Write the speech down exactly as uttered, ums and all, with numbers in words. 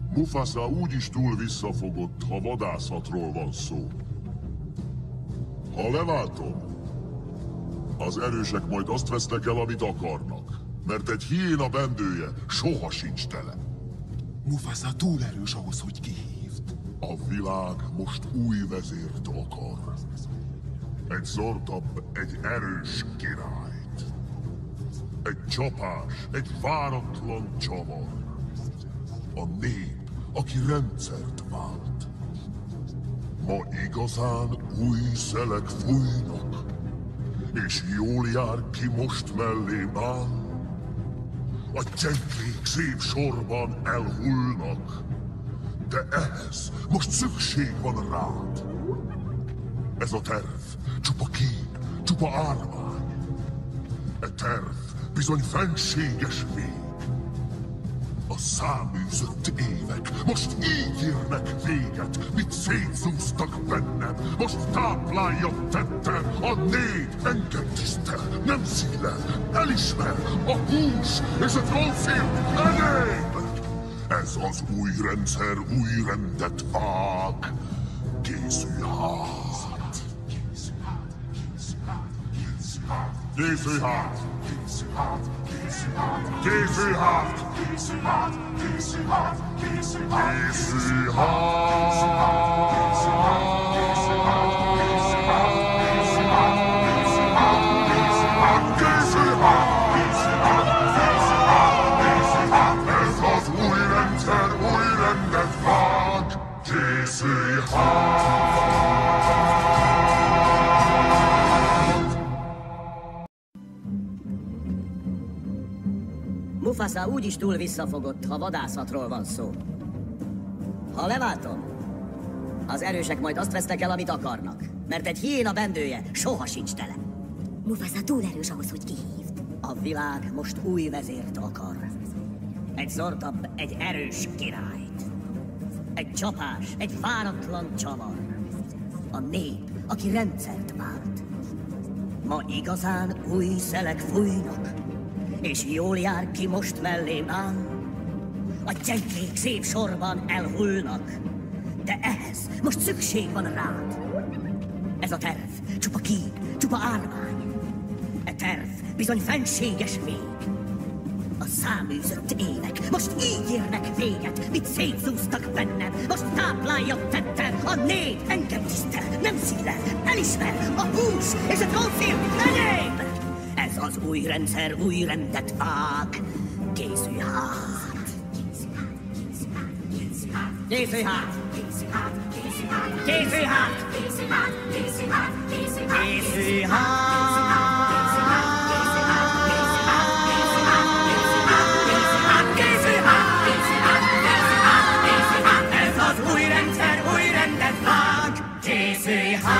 Mufasa úgyis túl visszafogott, ha vadászatról van szó. Ha leváltom, az erősek majd azt vesznek el, amit akarnak. Mert egy hiéna bendője soha sincs tele. Mufasa túl erős ahhoz, hogy kihívd. A világ most új vezért akar. Egy zortabb, egy erős királyt. Egy csapás, egy váratlan csavar. A nép, aki rendszert vált. Ma igazán új szelek fújnak, és jól jár ki most mellém áll. A gyengék szép sorban elhullnak, de ehhez most szükség van rád. Ez a terv csupa kép, csupa árvány. E terv bizony fenséges vég. A száműzött évek most így érnek véget, mit szétszúztak bennem, most táplálja tettem. A nép engem tisztel, nem szílel, elismer, a hús és a trollfilm enyém. Ez az új rendszer új rendet vág. Készülj hát! Készülj hát! Készülj hát! Készülj hát! Készülj hát! Készülj hát! Készülj hát! Ez az új rendszer új rendet vág! Készülj hát! Mufasa úgyis túl visszafogott, ha vadászatról van szó. Ha leváltom, az erősek majd azt vesznek el, amit akarnak. Mert egy hiéna bendője soha sincs tele. Mufasa túl erős ahhoz, hogy kihívd. A világ most új vezért akar. Egy zortabb, egy erős királyt. Egy csapás, egy váratlan csavar. A nép, aki rendszert vált. Ma igazán új szelek fújnak, és jól jár ki most mellém áll. A gyengék szép sorban elhullnak, de ehhez most szükség van rád. Ez a terv csupa kép, csupa árvány. E terv bizony fenséges vég. A száműzött évek most így érnek véget, mit szétszúztak bennem, most táplálja tettem. A nép engem tisztel, nem szílel, elismer, a hús és a trollfilm enyém. Ez az új rendszer új rendet vág. Készülj hát! Készülj hát! Készülj hát! Készülj hát! Készülj hát! Készülj hát! Készülj hát! Ez az új rendszer új rendet vág. Készülj hát!